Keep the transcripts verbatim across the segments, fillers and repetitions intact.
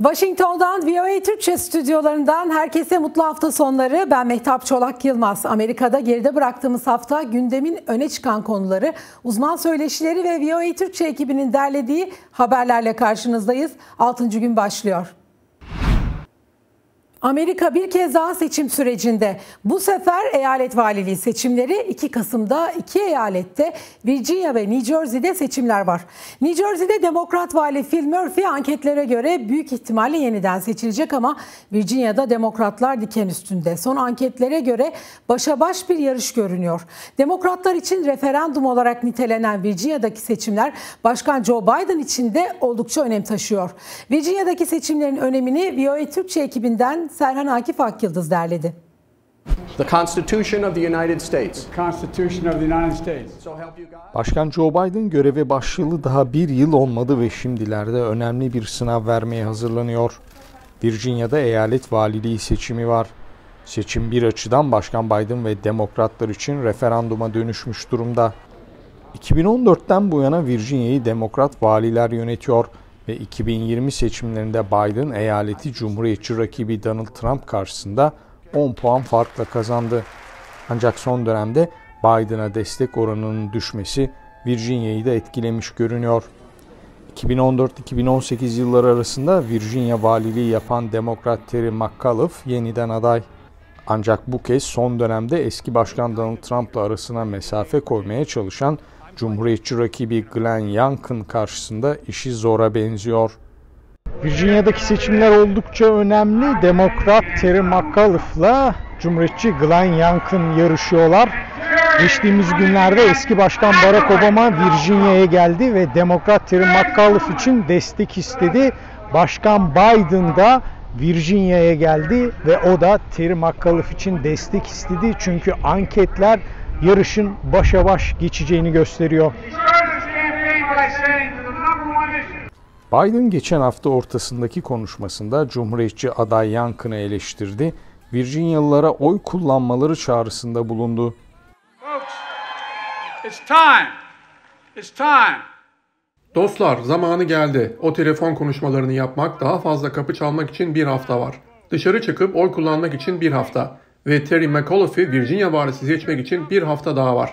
Washington'dan V O A Türkçe stüdyolarından herkese mutlu hafta sonları. Ben Mehtap Çolak Yılmaz. Amerika'da geride bıraktığımız hafta gündemin öne çıkan konuları, uzman söyleşileri ve V O A Türkçe ekibinin derlediği haberlerle karşınızdayız. altıncı gün başlıyor. Amerika bir kez daha seçim sürecinde. Bu sefer eyalet valiliği seçimleri iki Kasım'da iki eyalette Virginia ve New Jersey'de seçimler var. New Jersey'de Demokrat vali Phil Murphy anketlere göre büyük ihtimalle yeniden seçilecek ama Virginia'da Demokratlar diken üstünde. Son anketlere göre başa baş bir yarış görünüyor. Demokratlar için referandum olarak nitelenen Virginia'daki seçimler Başkan Joe Biden için de oldukça önem taşıyor. Virginia'daki seçimlerin önemini V O A Türkçe ekibinden Serhan Akif Akyıldız derledi. The Constitution of the United States. The Constitution of the United States. Başkan Joe Biden göreve başlayalı daha bir yıl olmadı ve şimdilerde önemli bir sınav vermeye hazırlanıyor. Virginia'da eyalet valiliği seçimi var. Seçim bir açıdan Başkan Biden ve Demokratlar için referanduma dönüşmüş durumda. iki bin on dörtten bu yana Virginia'yı Demokrat valiler yönetiyor ve iki bin yirmi seçimlerinde Biden eyaleti Cumhuriyetçi rakibi Donald Trump karşısında on puan farkla kazandı. Ancak son dönemde Biden'a destek oranının düşmesi Virginia'yı da etkilemiş görünüyor. iki bin on dört iki bin on sekiz yılları arasında Virginia valiliği yapan Demokrat Terry McAuliffe yeniden aday. Ancak bu kez son dönemde eski başkan Donald Trump'la arasına mesafe koymaya çalışan Cumhuriyetçi rakibi Glenn Youngkin karşısında işi zora benziyor. Virginia'daki seçimler oldukça önemli. Demokrat Terry McAuliffe'la Cumhuriyetçi Glenn Youngkin yarışıyorlar. Geçtiğimiz günlerde eski başkan Barack Obama Virginia'ya geldi ve Demokrat Terry McAuliffe için destek istedi. Başkan Biden da Virginia'ya geldi ve o da Terry McAuliffe için destek istedi. Çünkü anketler yarışın başa baş geçeceğini gösteriyor. Biden geçen hafta ortasındaki konuşmasında Cumhuriyetçi aday Youngkin'ı eleştirdi. Virginialılara oy kullanmaları çağrısında bulundu. Dostlar, zamanı geldi. O telefon konuşmalarını yapmak, daha fazla kapı çalmak için bir hafta var. Dışarı çıkıp oy kullanmak için bir hafta. Ve Terry McAuliffe'i Virginia valisi seçmek için bir hafta daha var.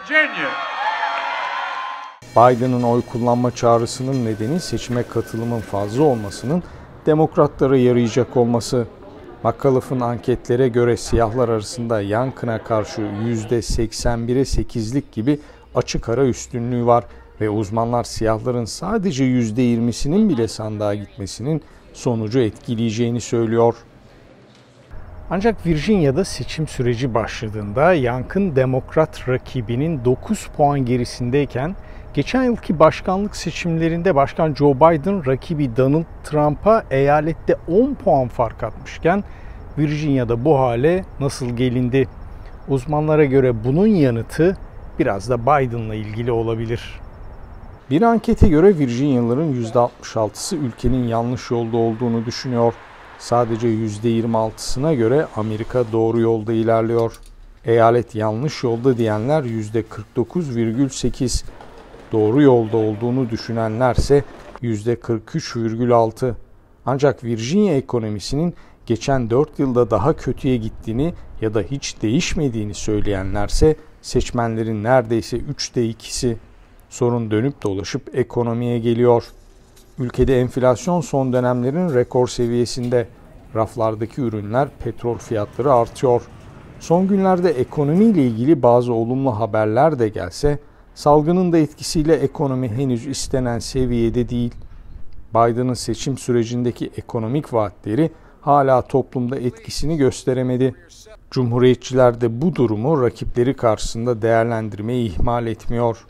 Biden'ın oy kullanma çağrısının nedeni seçime katılımın fazla olmasının Demokratlara yarayacak olması. McAuliffe'ın anketlere göre siyahlar arasında Youngkin'a karşı yüzde seksen bire sekizlik gibi açık ara üstünlüğü var ve uzmanlar siyahların sadece yüzde yirmisinin bile sandığa gitmesinin sonucu etkileyeceğini söylüyor. Ancak Virginia'da seçim süreci başladığında Youngkin Demokrat rakibinin dokuz puan gerisindeyken geçen yılki başkanlık seçimlerinde Başkan Joe Biden rakibi Donald Trump'a eyalette on puan fark atmışken Virginia'da bu hale nasıl gelindi? Uzmanlara göre bunun yanıtı biraz da Biden'la ilgili olabilir. Bir ankete göre Virginialıların yüzde altmış altısı ülkenin yanlış yolda olduğunu düşünüyor. Sadece yüzde yirmi altısına göre Amerika doğru yolda ilerliyor. Eyalet yanlış yolda diyenler yüzde kırk dokuz virgül sekiz. Doğru yolda olduğunu düşünenlerse yüzde kırk üç virgül altı. Ancak Virginia ekonomisinin geçen dört yılda daha kötüye gittiğini ya da hiç değişmediğini söyleyenlerse seçmenlerin neredeyse üçte ikisi. Sorun dönüp dolaşıp ekonomiye geliyor. Ülkede enflasyon son dönemlerin rekor seviyesinde. Raflardaki ürünler, petrol fiyatları artıyor. Son günlerde ekonomiyle ilgili bazı olumlu haberler de gelse, salgının da etkisiyle ekonomi henüz istenen seviyede değil. Biden'ın seçim sürecindeki ekonomik vaatleri hala toplumda etkisini gösteremedi. Cumhuriyetçiler de bu durumu rakipleri karşısında değerlendirmeyi ihmal etmiyor.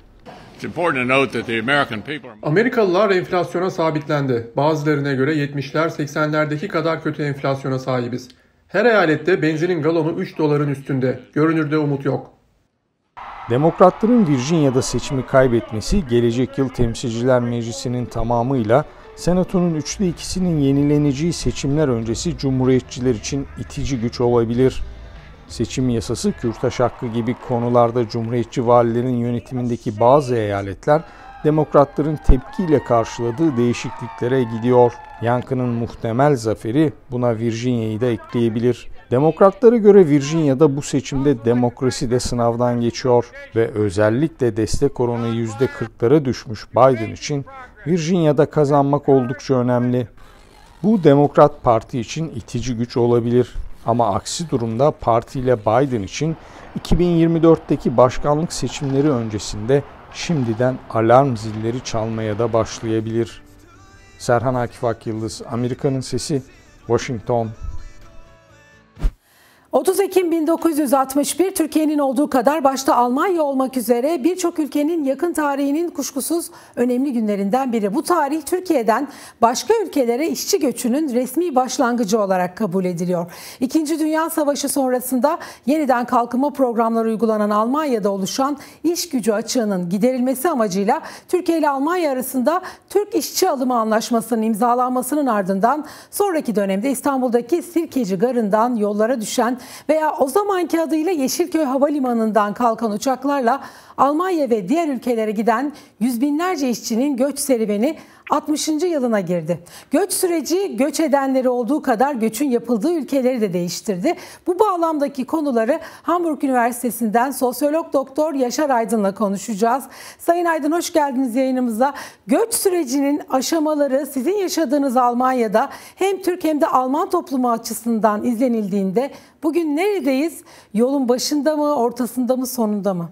Amerikalılar enflasyona sabitlendi. Bazılarına göre yetmişler seksenlerdeki kadar kötü enflasyona sahibiz. Her eyalette benzinin galonu üç doların üstünde. Görünürde umut yok. Demokratların Virginia'da seçimi kaybetmesi gelecek yıl Temsilciler Meclisi'nin tamamıyla Senato'nun üçte ikisinin yenileneceği seçimler öncesi Cumhuriyetçiler için itici güç olabilir. Seçim yasası, kürtaj hakkı gibi konularda Cumhuriyetçi valilerin yönetimindeki bazı eyaletler demokratların tepkiyle karşıladığı değişikliklere gidiyor. Yankı'nın muhtemel zaferi buna Virginia'yı da ekleyebilir. Demokratlara göre Virginia'da bu seçimde demokrasi de sınavdan geçiyor ve özellikle destek oranı yüzde kırklara düşmüş Biden için Virginia'da kazanmak oldukça önemli. Bu Demokrat Parti için itici güç olabilir ama aksi durumda parti ile Biden için iki bin yirmi dörtteki başkanlık seçimleri öncesinde şimdiden alarm zilleri çalmaya da başlayabilir. Serhan Akif Akyıldız, Amerika'nın Sesi, Washington. otuz Ekim bin dokuz yüz altmış bir Türkiye'nin olduğu kadar başta Almanya olmak üzere birçok ülkenin yakın tarihinin kuşkusuz önemli günlerinden biri. Bu tarih Türkiye'den başka ülkelere işçi göçünün resmi başlangıcı olarak kabul ediliyor. İkinci Dünya Savaşı sonrasında yeniden kalkınma programları uygulanan Almanya'da oluşan iş gücü açığının giderilmesi amacıyla Türkiye ile Almanya arasında Türk İşçi Alımı Anlaşması'nın imzalanmasının ardından sonraki dönemde İstanbul'daki Sirkeci Garı'ndan yollara düşen veya o zamanki adıyla Yeşilköy Havalimanı'ndan kalkan uçaklarla Almanya ve diğer ülkelere giden yüz binlerce işçinin göç serüveni altmışıncı yılına girdi. Göç süreci göç edenleri olduğu kadar göçün yapıldığı ülkeleri de değiştirdi. Bu bağlamdaki konuları Hamburg Üniversitesi'nden sosyolog doktor Yaşar Aydın'la konuşacağız. Sayın Aydın, hoş geldiniz yayınımıza. Göç sürecinin aşamaları sizin yaşadığınız Almanya'da hem Türk hem de Alman toplumu açısından izlenildiğinde bugün neredeyiz? Yolun başında mı, ortasında mı, sonunda mı?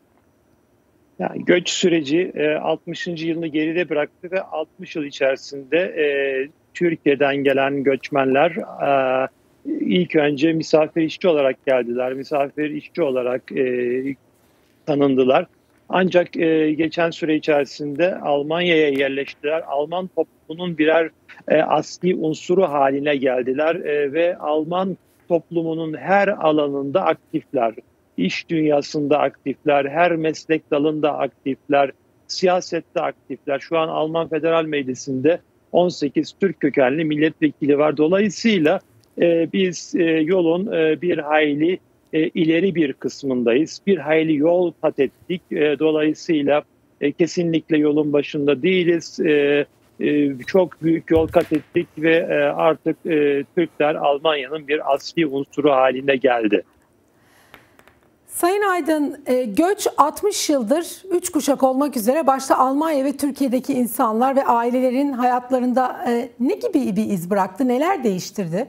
Yani göç süreci altmışıncı yılını geride bıraktı ve altmış yıl içerisinde e, Türkiye'den gelen göçmenler e, ilk önce misafir işçi olarak geldiler. Misafir işçi olarak e, tanındılar. Ancak e, geçen süre içerisinde Almanya'ya yerleştiler. Alman toplumunun birer e, asli unsuru haline geldiler e, ve Alman toplumunun her alanında aktifler. İş dünyasında aktifler, her meslek dalında aktifler, siyasette aktifler. Şu an Alman Federal Meclisi'nde on sekiz Türk kökenli milletvekili var. Dolayısıyla e, biz e, yolun e, bir hayli e, ileri bir kısmındayız. Bir hayli yol kat ettik. E, dolayısıyla e, kesinlikle yolun başında değiliz. E, e, çok büyük yol kat ettik ve e, artık e, Türkler Almanya'nın bir asli unsuru haline geldi. Sayın Aydın, göç altmış yıldır üç kuşak olmak üzere başta Almanya ve Türkiye'deki insanlar ve ailelerin hayatlarında ne gibi bir iz bıraktı, neler değiştirdi?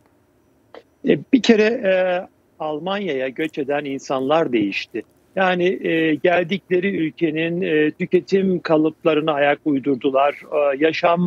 Bir kere Almanya'ya göç eden insanlar değişti. Yani geldikleri ülkenin tüketim kalıplarına ayak uydurdular, yaşam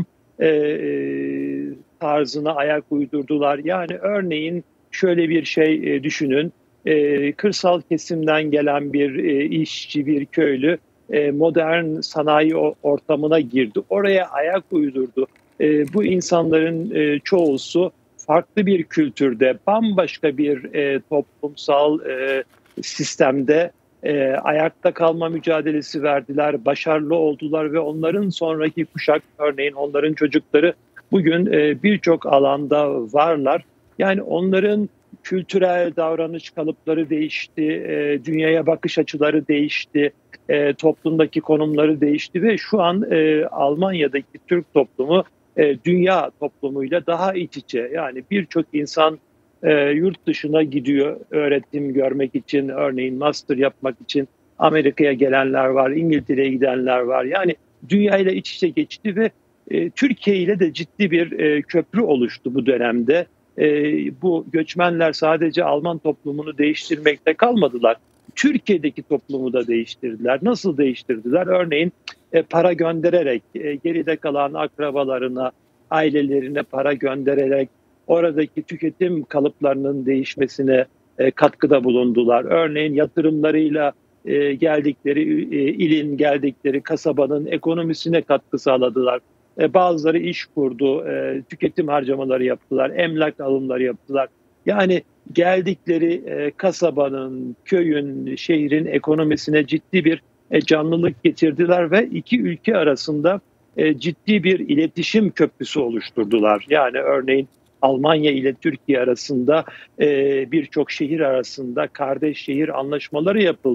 tarzına ayak uydurdular. Yani örneğin şöyle bir şey düşünün. Ee, kırsal kesimden gelen bir e, işçi, bir köylü e, modern sanayi ortamına girdi. Oraya ayak uydurdu. E, bu insanların e, çoğusu farklı bir kültürde, bambaşka bir e, toplumsal e, sistemde e, ayakta kalma mücadelesi verdiler, başarılı oldular ve onların sonraki kuşak, örneğin onların çocukları bugün e, birçok alanda varlar. Yani onların kültürel davranış kalıpları değişti, e, dünyaya bakış açıları değişti, e, toplumdaki konumları değişti ve şu an e, Almanya'daki Türk toplumu e, dünya toplumuyla daha iç içe. Yani birçok insan e, yurt dışına gidiyor öğretim görmek için, örneğin master yapmak için Amerika'ya gelenler var, İngiltere'ye gidenler var. Yani dünyayla iç içe geçti ve e, Türkiye ile de ciddi bir e, köprü oluştu bu dönemde. E, bu göçmenler sadece Alman toplumunu değiştirmekte kalmadılar. Türkiye'deki toplumu da değiştirdiler. Nasıl değiştirdiler? Örneğin e, para göndererek, e, geride kalan akrabalarına, ailelerine para göndererek oradaki tüketim kalıplarının değişmesine e, katkıda bulundular. Örneğin yatırımlarıyla e, geldikleri e, ilin, geldikleri kasabanın ekonomisine katkı sağladılar. E, bazıları iş kurdu, e, tüketim harcamaları yaptılar, emlak alımları yaptılar. Yani geldikleri e, kasabanın, köyün, şehrin ekonomisine ciddi bir e, canlılık getirdiler ve iki ülke arasında e, ciddi bir iletişim köprüsü oluşturdular. Yani örneğin Almanya ile Türkiye arasında e, birçok şehir arasında kardeş şehir anlaşmaları yapıldı.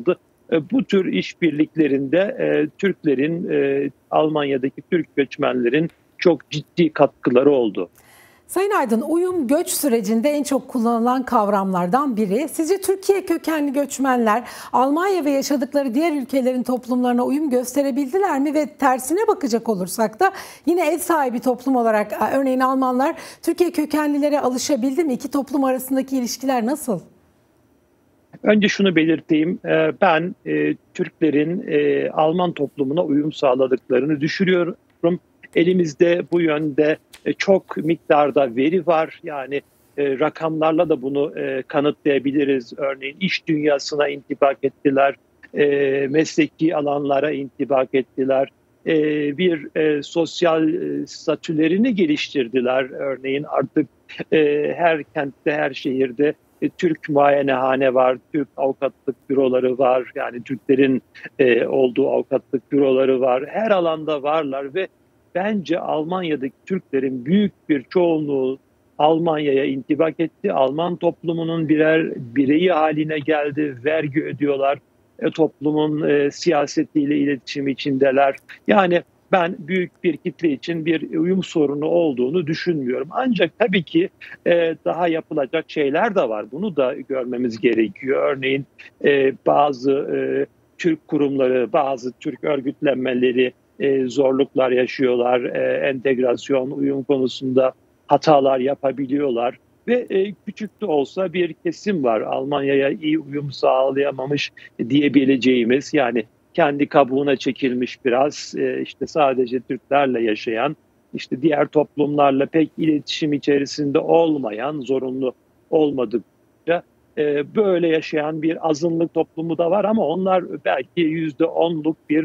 E, bu tür işbirliklerinde e, Türklerin, e, Almanya'daki Türk göçmenlerin çok ciddi katkıları oldu. Sayın Aydın, uyum göç sürecinde en çok kullanılan kavramlardan biri. Sizce Türkiye kökenli göçmenler Almanya ve yaşadıkları diğer ülkelerin toplumlarına uyum gösterebildiler mi? Ve tersine bakacak olursak da yine ev sahibi toplum olarak örneğin Almanlar Türkiye kökenlilere alışabildi mi? İki toplum arasındaki ilişkiler nasıl? Önce şunu belirteyim. Ben Türklerin Alman toplumuna uyum sağladıklarını düşünüyorum. Elimizde bu yönde çok miktarda veri var. Yani e, rakamlarla da bunu e, kanıtlayabiliriz. Örneğin iş dünyasına intibak ettiler, e, mesleki alanlara intibak ettiler, e, bir e, sosyal e, statülerini geliştirdiler. Örneğin artık e, her kentte, her şehirde e, Türk muayenehane var, Türk avukatlık büroları var. Yani Türklerin e, olduğu avukatlık büroları var. Her alanda varlar ve bence Almanya'daki Türklerin büyük bir çoğunluğu Almanya'ya intibak etti. Alman toplumunun birer bireyi haline geldi. Vergi ödüyorlar. E, toplumun e, siyasetiyle iletişim içindeler. Yani ben büyük bir kitle için bir uyum sorunu olduğunu düşünmüyorum. Ancak tabii ki e, daha yapılacak şeyler de var. Bunu da görmemiz gerekiyor. Örneğin e, bazı e, Türk kurumları, bazı Türk örgütlenmeleri E, zorluklar yaşıyorlar, e, entegrasyon, uyum konusunda hatalar yapabiliyorlar ve e, küçük de olsa bir kesim var Almanya'ya iyi uyum sağlayamamış diyebileceğimiz, yani kendi kabuğuna çekilmiş biraz, e, işte sadece Türklerle yaşayan, işte diğer toplumlarla pek iletişim içerisinde olmayan, zorunlu olmadıkça böyle yaşayan bir azınlık toplumu da var ama onlar belki yüzde onluk bir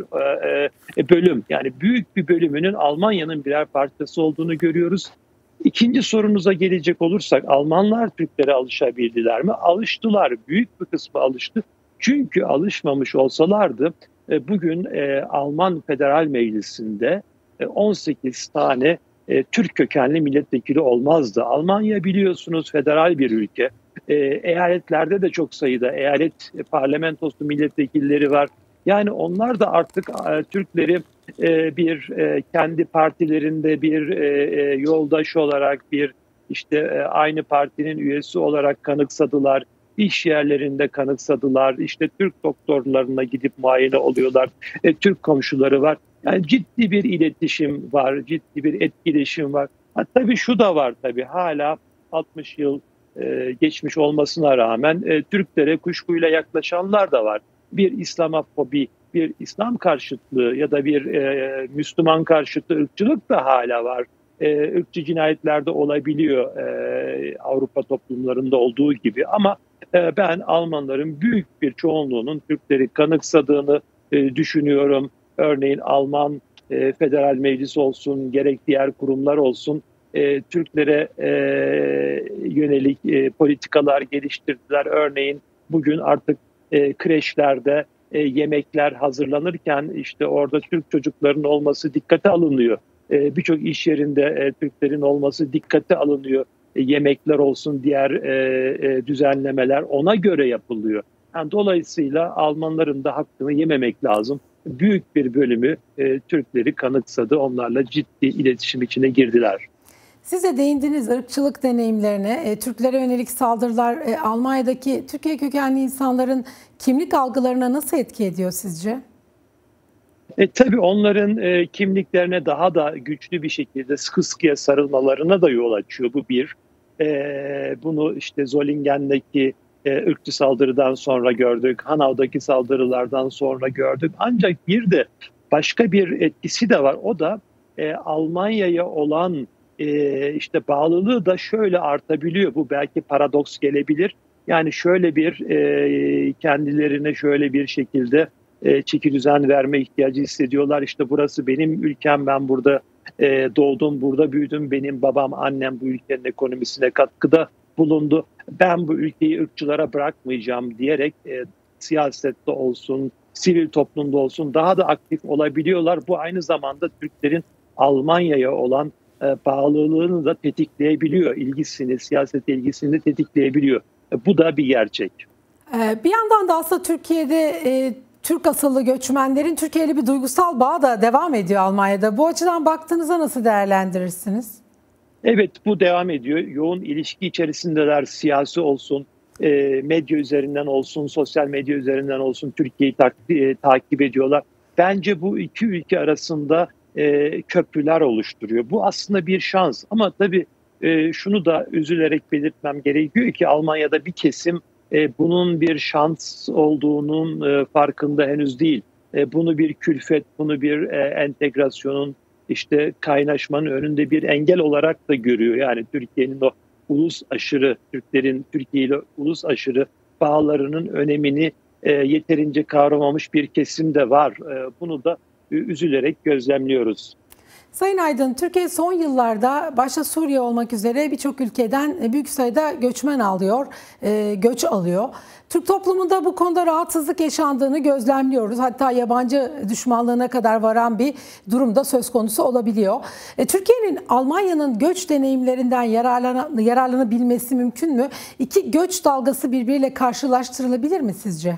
bölüm. Yani büyük bir bölümünün Almanya'nın birer parçası olduğunu görüyoruz. İkinci sorunuza gelecek olursak, Almanlar Türklere alışabildiler mi? Alıştılar. Büyük bir kısmı alıştı. Çünkü alışmamış olsalardı bugün Alman Federal Meclisi'nde on sekiz tane Türk kökenli milletvekili olmazdı. Almanya biliyorsunuz federal bir ülke. E, eyaletlerde de çok sayıda eyalet parlamentosu milletvekilleri var. Yani onlar da artık e, Türkleri e, bir e, kendi partilerinde bir e, yoldaş olarak, bir işte e, aynı partinin üyesi olarak kanıksadılar. İş yerlerinde kanıksadılar. İşte Türk doktorlarına gidip muayene oluyorlar. E, Türk komşuları var. Yani ciddi bir iletişim var, ciddi bir etkileşim var. Ha, tabii şu da var tabii, hala altmış yıl geçmiş olmasına rağmen e, Türklere kuşkuyla yaklaşanlar da var. Bir İslamofobi, bir İslam karşıtlığı ya da bir e, Müslüman karşıtı ırkçılık da hala var. E, ırkçı cinayetler de olabiliyor e, Avrupa toplumlarında olduğu gibi, ama e, ben Almanların büyük bir çoğunluğunun Türkleri kanıksadığını e, düşünüyorum. Örneğin Alman e, Federal Meclis olsun, gerek diğer kurumlar olsun, E, Türklere e, yönelik e, politikalar geliştirdiler. Örneğin bugün artık e, kreşlerde e, yemekler hazırlanırken işte orada Türk çocuklarının olması dikkate alınıyor. E, Birçok iş yerinde e, Türklerin olması dikkate alınıyor. E, yemekler olsun, diğer e, e, düzenlemeler ona göre yapılıyor. Yani dolayısıyla Almanların da hakkını yememek lazım. Büyük bir bölümü e, Türkleri kanıksadı. Onlarla ciddi iletişim içine girdiler. Siz de değindiniz ırkçılık deneyimlerine, e, Türklere yönelik saldırılar e, Almanya'daki Türkiye kökenli insanların kimlik algılarına nasıl etki ediyor sizce? E, tabii onların e, kimliklerine daha da güçlü bir şekilde sıkı sıkıya sarılmalarına da yol açıyor. Bu bir. E, bunu işte Zollingen'deki e, ırkçı saldırıdan sonra gördük, Hanau'daki saldırılardan sonra gördük. Ancak bir de başka bir etkisi de var. O da e, Almanya'ya olan Ee, işte bağlılığı da şöyle artabiliyor. Bu belki paradoks gelebilir. Yani şöyle bir e, kendilerine şöyle bir şekilde e, çeki düzen verme ihtiyacı hissediyorlar. İşte burası benim ülkem, ben burada e, doğdum, burada büyüdüm. Benim babam, annem bu ülkenin ekonomisine katkıda bulundu. Ben bu ülkeyi ırkçılara bırakmayacağım diyerek e, siyasette olsun, sivil toplumda olsun daha da aktif olabiliyorlar. Bu aynı zamanda Türklerin Almanya'ya olan bağlılığını da tetikleyebiliyor, ilgisini, siyaset ilgisini tetikleyebiliyor. Bu da bir gerçek. Bir yandan da aslında Türkiye'de Türk asıllı göçmenlerin Türkiye'yle bir duygusal bağ da devam ediyor Almanya'da. Bu açıdan baktığınızda nasıl değerlendirirsiniz? Evet, bu devam ediyor. Yoğun ilişki içerisindeler, siyasi olsun, e, medya üzerinden olsun, sosyal medya üzerinden olsun Türkiye'yi ta- e, takip ediyorlar. Bence bu iki ülke arasında e, köprüler oluşturuyor. Bu aslında bir şans ama tabii e, şunu da üzülerek belirtmem gerekiyor ki Almanya'da bir kesim e, bunun bir şans olduğunun e, farkında henüz değil. E, bunu bir külfet, bunu bir e, entegrasyonun, işte kaynaşmanın önünde bir engel olarak da görüyor. Yani Türkiye'nin o ulus aşırı, Türklerin Türkiye ile ulus aşırı bağlarının önemini e, yeterince kavramamış bir kesim de var. E, bunu da e, üzülerek gözlemliyoruz. Sayın Aydın, Türkiye son yıllarda başta Suriye olmak üzere birçok ülkeden büyük sayıda göçmen alıyor, e, göç alıyor. Türk toplumunda bu konuda rahatsızlık yaşandığını gözlemliyoruz. Hatta yabancı düşmanlığına kadar varan bir durumda söz konusu olabiliyor. E, Türkiye'nin Almanya'nın göç deneyimlerinden yararlan, yararlanabilmesi mümkün mü? İki göç dalgası birbiriyle karşılaştırılabilir mi sizce?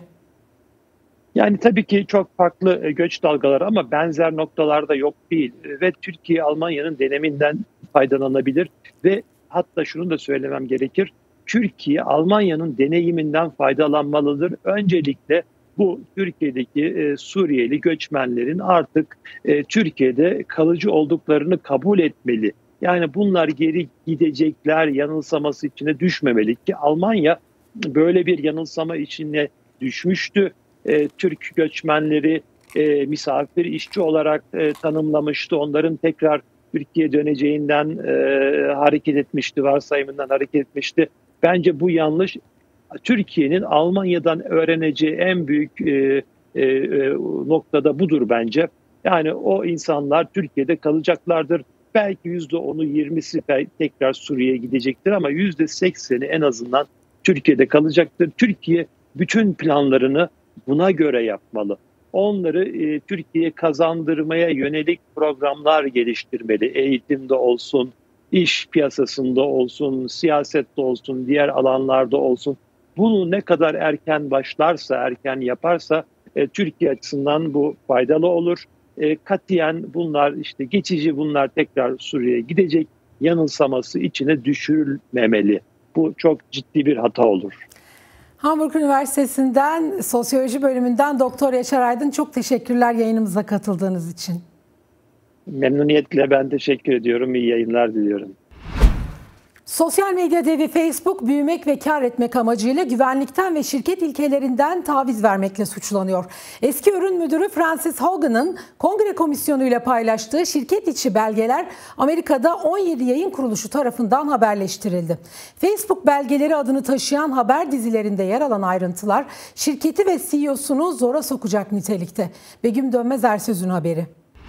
Yani tabii ki çok farklı göç dalgaları ama benzer noktalarda yok değil. Ve Türkiye Almanya'nın deneyiminden faydalanabilir ve hatta şunu da söylemem gerekir. Türkiye Almanya'nın deneyiminden faydalanmalıdır. Öncelikle bu Türkiye'deki e, Suriyeli göçmenlerin artık e, Türkiye'de kalıcı olduklarını kabul etmeli. Yani bunlar geri gidecekler yanılsaması içine düşmemeli ki Almanya böyle bir yanılsama içine düşmüştü. E, Türk göçmenleri e, misafir işçi olarak e, tanımlamıştı. Onların tekrar Türkiye'ye döneceğinden e, hareket etmişti, varsayımından hareket etmişti. Bence bu yanlış. Türkiye'nin Almanya'dan öğreneceği en büyük e, e, noktada budur bence. Yani o insanlar Türkiye'de kalacaklardır. Belki yüzde onu yirmisi tekrar Suriye'ye gidecektir ama yüzde sekseni en azından Türkiye'de kalacaktır. Türkiye bütün planlarını buna göre yapmalı. Onları e, Türkiye'ye kazandırmaya yönelik programlar geliştirmeli. Eğitimde olsun, iş piyasasında olsun, siyasette olsun, diğer alanlarda olsun. Bunu ne kadar erken başlarsa, erken yaparsa e, Türkiye açısından bu faydalı olur. E, katiyen bunlar işte geçici bunlar tekrar Suriye'ye gidecek yanılsaması içine düşürülmemeli. Bu çok ciddi bir hata olur. Hamburg Üniversitesi'nden Sosyoloji bölümünden Doktor Yaşar Aydın, çok teşekkürler yayınımıza katıldığınız için. Memnuniyetle ben teşekkür ediyorum. İyi yayınlar diliyorum. Sosyal medya devi Facebook büyümek ve kar etmek amacıyla güvenlikten ve şirket ilkelerinden taviz vermekle suçlanıyor. Eski ürün müdürü Frances Haugen'ın Kongre Komisyonu ile paylaştığı şirket içi belgeler Amerika'da on yedi yayın kuruluşu tarafından haberleştirildi. Facebook belgeleri adını taşıyan haber dizilerinde yer alan ayrıntılar şirketi ve C E O'sunu zora sokacak nitelikte. Begüm Dönmez Ersöz'ün haberi.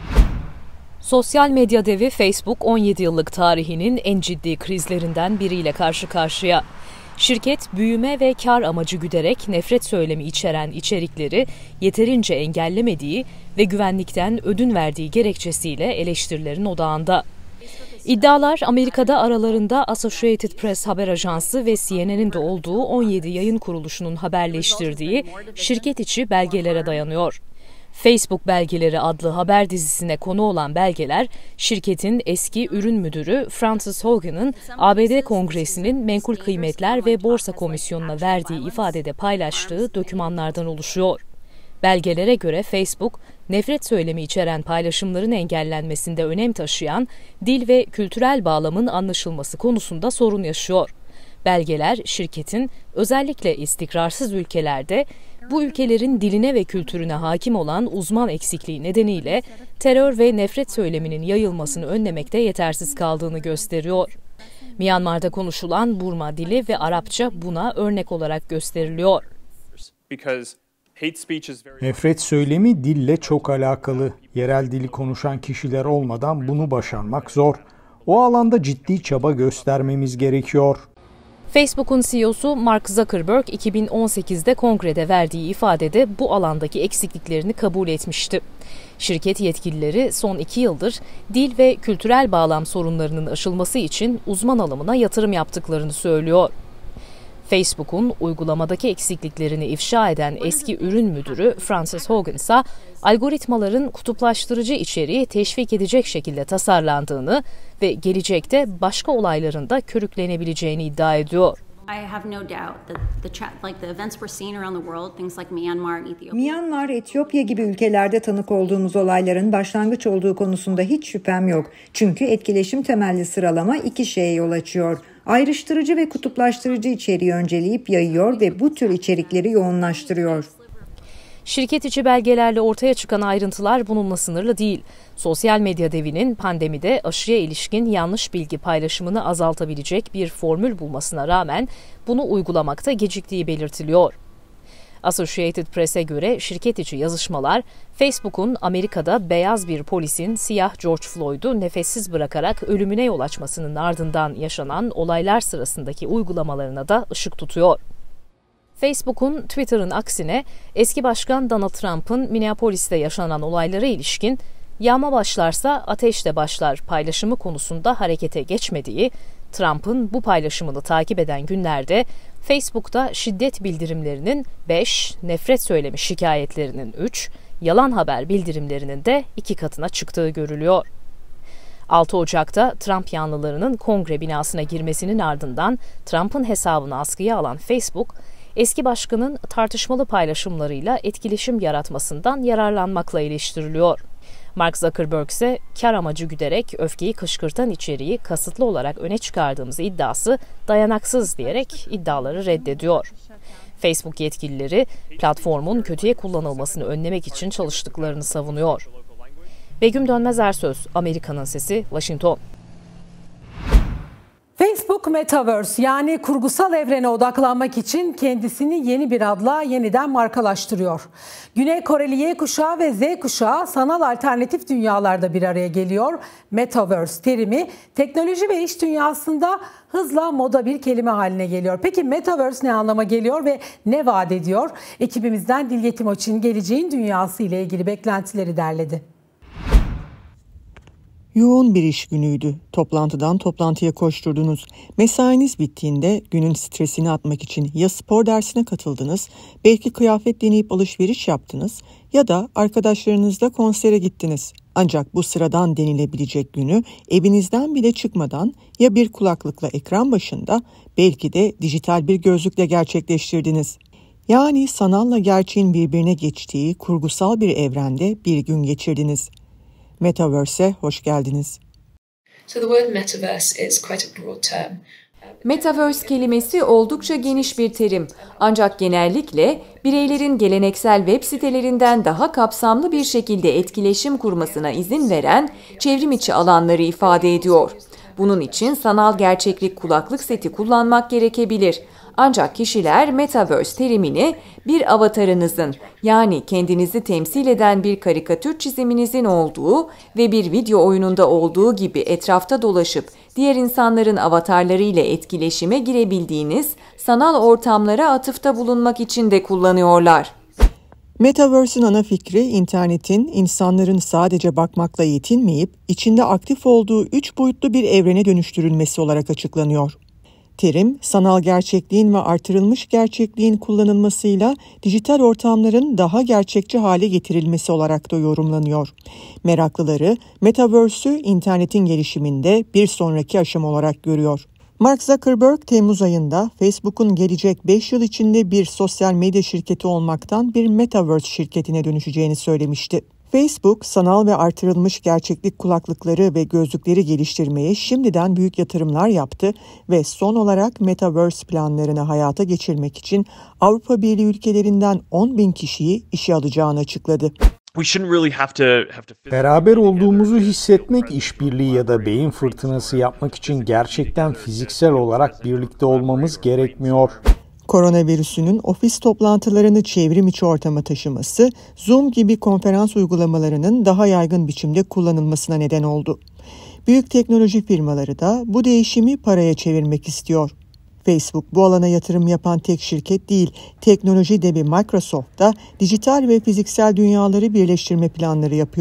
Sosyal medya devi Facebook on yedi yıllık tarihinin en ciddi krizlerinden biriyle karşı karşıya. Şirket büyüme ve kar amacı güderek nefret söylemi içeren içerikleri yeterince engellemediği ve güvenlikten ödün verdiği gerekçesiyle eleştirilerin odağında. İddialar Amerika'da aralarında Associated Press haber ajansı ve C N N'in de olduğu on yedi yayın kuruluşunun haberleştirdiği şirket içi belgelere dayanıyor. Facebook Belgeleri adlı haber dizisine konu olan belgeler, şirketin eski ürün müdürü Frances Haugen'ın A B D Kongresi'nin Menkul Kıymetler ve Borsa Komisyonu'na verdiği ifadede paylaştığı dokümanlardan oluşuyor. Belgelere göre Facebook, nefret söylemi içeren paylaşımların engellenmesinde önem taşıyan dil ve kültürel bağlamın anlaşılması konusunda sorun yaşıyor. Belgeler, şirketin özellikle istikrarsız ülkelerde bu ülkelerin diline ve kültürüne hakim olan uzman eksikliği nedeniyle terör ve nefret söyleminin yayılmasını önlemekte yetersiz kaldığını gösteriyor. Myanmar'da konuşulan Burma dili ve Arapça buna örnek olarak gösteriliyor. Nefret söylemi dille çok alakalı. Yerel dili konuşan kişiler olmadan bunu başarmak zor. O alanda ciddi çaba göstermemiz gerekiyor. Facebook'un C E O'su Mark Zuckerberg iki bin on sekizde kongrede verdiği ifadede bu alandaki eksikliklerini kabul etmişti. Şirket yetkilileri son iki yıldır dil ve kültürel bağlam sorunlarının aşılması için uzman alımına yatırım yaptıklarını söylüyor. Facebook'un uygulamadaki eksikliklerini ifşa eden eski ürün müdürü Frances Hogan ise algoritmaların kutuplaştırıcı içeriği teşvik edecek şekilde tasarlandığını ve gelecekte başka olayların da körüklenebileceğini iddia ediyor. Myanmar, Etiyopya gibi ülkelerde tanık olduğumuz olayların başlangıç olduğu konusunda hiç şüphem yok. Çünkü etkileşim temelli sıralama iki şeye yol açıyor. Ayrıştırıcı ve kutuplaştırıcı içeriği önceleyip yayıyor ve bu tür içerikleri yoğunlaştırıyor. Şirket içi belgelerle ortaya çıkan ayrıntılar bununla sınırlı değil. Sosyal medya devinin pandemide aşıya ilişkin yanlış bilgi paylaşımını azaltabilecek bir formül bulmasına rağmen bunu uygulamakta geciktiği belirtiliyor. Associated Press'e göre şirket içi yazışmalar, Facebook'un Amerika'da beyaz bir polisin siyah George Floyd'u nefessiz bırakarak ölümüne yol açmasının ardından yaşanan olaylar sırasındaki uygulamalarına da ışık tutuyor. Facebook'un Twitter'ın aksine eski başkan Donald Trump'ın Minneapolis'te yaşanan olaylara ilişkin "yağma başlarsa ateş de başlar" paylaşımı konusunda harekete geçmediği, Trump'ın bu paylaşımını takip eden günlerde Facebook'ta şiddet bildirimlerinin beş, nefret söylemi şikayetlerinin üç, yalan haber bildirimlerinin de iki katına çıktığı görülüyor. altı Ocak'ta Trump yanlılarının kongre binasına girmesinin ardından Trump'ın hesabını askıya alan Facebook, eski başkanın tartışmalı paylaşımlarıyla etkileşim yaratmasından yararlanmakla eleştiriliyor. Mark Zuckerberg ise kar amacı güderek öfkeyi kışkırtan içeriği kasıtlı olarak öne çıkardığımız iddiası dayanaksız diyerek iddiaları reddediyor. Facebook yetkilileri platformun kötüye kullanılmasını önlemek için çalıştıklarını savunuyor. Begüm Dönmez Ersöz, Amerika'nın Sesi, Washington. Facebook Metaverse yani kurgusal evrene odaklanmak için kendisini yeni bir adla yeniden markalaştırıyor. Güney Koreli Y kuşağı ve Z kuşağı sanal alternatif dünyalarda bir araya geliyor. Metaverse terimi teknoloji ve iş dünyasında hızla moda bir kelime haline geliyor. Peki Metaverse ne anlama geliyor ve ne vaat ediyor? Ekibimizden Dilge Timoçin geleceğin dünyası ile ilgili beklentileri derledi. Yoğun bir iş günüydü. Toplantıdan toplantıya koşturdunuz. Mesainiz bittiğinde günün stresini atmak için ya spor dersine katıldınız, belki kıyafet deneyip alışveriş yaptınız ya da arkadaşlarınızla konsere gittiniz. Ancak bu sıradan denilebilecek günü evinizden bile çıkmadan ya bir kulaklıkla ekran başında, belki de dijital bir gözlükle gerçekleştirdiniz. Yani sanalla gerçeğin birbirine geçtiği kurgusal bir evrende bir gün geçirdiniz. Metaverse'e hoş geldiniz. So the word metaverse is quite a broad term. Metaverse kelimesi oldukça geniş bir terim. Ancak genellikle bireylerin geleneksel web sitelerinden daha kapsamlı bir şekilde etkileşim kurmasına izin veren çevrim içi alanları ifade ediyor. Bunun için sanal gerçeklik kulaklık seti kullanmak gerekebilir. Ancak kişiler Metaverse terimini bir avatarınızın, yani kendinizi temsil eden bir karikatür çiziminizin olduğu ve bir video oyununda olduğu gibi etrafta dolaşıp diğer insanların avatarları ile etkileşime girebildiğiniz sanal ortamlara atıfta bulunmak için de kullanıyorlar. Metaverse'ün ana fikri, internetin insanların sadece bakmakla yetinmeyip içinde aktif olduğu üç boyutlu bir evrene dönüştürülmesi olarak açıklanıyor. Terim, sanal gerçekliğin ve artırılmış gerçekliğin kullanılmasıyla dijital ortamların daha gerçekçi hale getirilmesi olarak da yorumlanıyor. Meraklıları, Metaverse'ü internetin gelişiminde bir sonraki aşama olarak görüyor. Mark Zuckerberg, Temmuz ayında Facebook'un gelecek beş yıl içinde bir sosyal medya şirketi olmaktan bir Metaverse şirketine dönüşeceğini söylemişti. Facebook, sanal ve artırılmış gerçeklik kulaklıkları ve gözlükleri geliştirmeye şimdiden büyük yatırımlar yaptı ve son olarak Metaverse planlarını hayata geçirmek için Avrupa Birliği ülkelerinden on bin kişiyi işe alacağını açıkladı. Beraber olduğumuzu hissetmek, işbirliği ya da beyin fırtınası yapmak için gerçekten fiziksel olarak birlikte olmamız gerekmiyor. Koronavirüsünün ofis toplantılarını çevrim içi ortama taşıması, Zoom gibi konferans uygulamalarının daha yaygın biçimde kullanılmasına neden oldu. Büyük teknoloji firmaları da bu değişimi paraya çevirmek istiyor. Facebook bu alana yatırım yapan tek şirket değil, teknoloji devi Microsoft da dijital ve fiziksel dünyaları birleştirme planları yapıyor.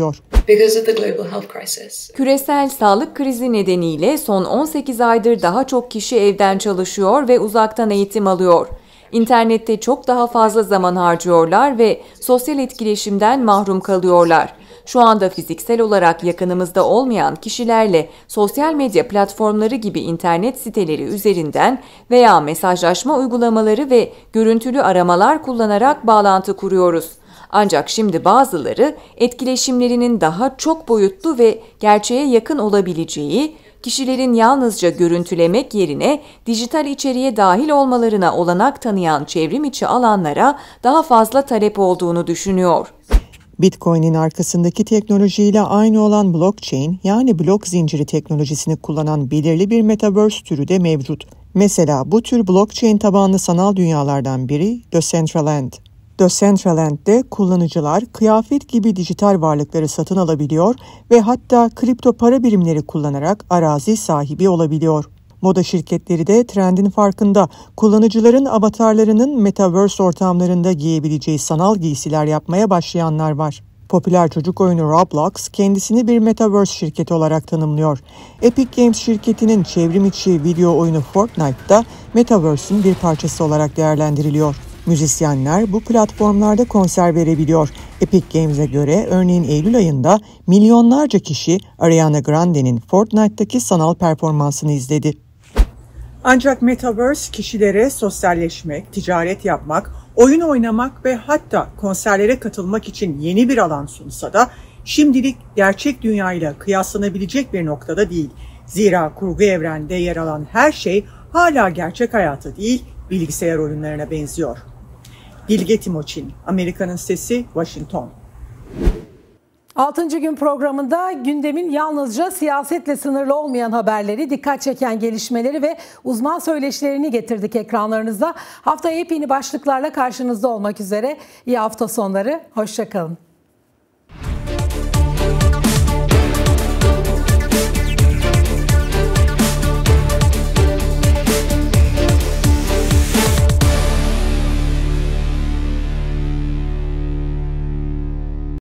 because of the global health crisis. Küresel sağlık krizi nedeniyle son on sekiz aydır daha çok kişi evden çalışıyor ve uzaktan eğitim alıyor. İnternette çok daha fazla zaman harcıyorlar ve sosyal etkileşimden mahrum kalıyorlar. Şu anda fiziksel olarak yakınımızda olmayan kişilerle sosyal medya platformları gibi internet siteleri üzerinden veya mesajlaşma uygulamaları ve görüntülü aramalar kullanarak bağlantı kuruyoruz. Ancak şimdi bazıları etkileşimlerinin daha çok boyutlu ve gerçeğe yakın olabileceği, kişilerin yalnızca görüntülemek yerine dijital içeriğe dahil olmalarına olanak tanıyan çevrim içi alanlara daha fazla talep olduğunu düşünüyor. Bitcoin'in arkasındaki teknolojiyle aynı olan blockchain, yani blok zinciri teknolojisini kullanan belirli bir metaverse türü de mevcut. Mesela bu tür blockchain tabanlı sanal dünyalardan biri Decentraland. Decentraland'de kullanıcılar kıyafet gibi dijital varlıkları satın alabiliyor ve hatta kripto para birimleri kullanarak arazi sahibi olabiliyor. Moda şirketleri de trendin farkında, kullanıcıların avatarlarının metaverse ortamlarında giyebileceği sanal giysiler yapmaya başlayanlar var. Popüler çocuk oyunu Roblox kendisini bir metaverse şirketi olarak tanımlıyor. Epic Games şirketinin çevrim içi video oyunu Fortnite'da metaverse'ün bir parçası olarak değerlendiriliyor. Müzisyenler bu platformlarda konser verebiliyor. Epic Games'e göre örneğin Eylül ayında milyonlarca kişi Ariana Grande'nin Fortnite'daki sanal performansını izledi. Ancak Metaverse kişilere sosyalleşmek, ticaret yapmak, oyun oynamak ve hatta konserlere katılmak için yeni bir alan sunsa da şimdilik gerçek dünyayla kıyaslanabilecek bir noktada değil. Zira kurgu evrende yer alan her şey hala gerçek hayata değil, bilgisayar oyunlarına benziyor. Bilge Timoçin, Amerika'nın Sesi, Washington. Altıncı gün programında gündemin yalnızca siyasetle sınırlı olmayan haberleri, dikkat çeken gelişmeleri ve uzman söyleşilerini getirdik ekranlarınıza. Haftaya yepyeni başlıklarla karşınızda olmak üzere. İyi hafta sonları, hoşça kalın.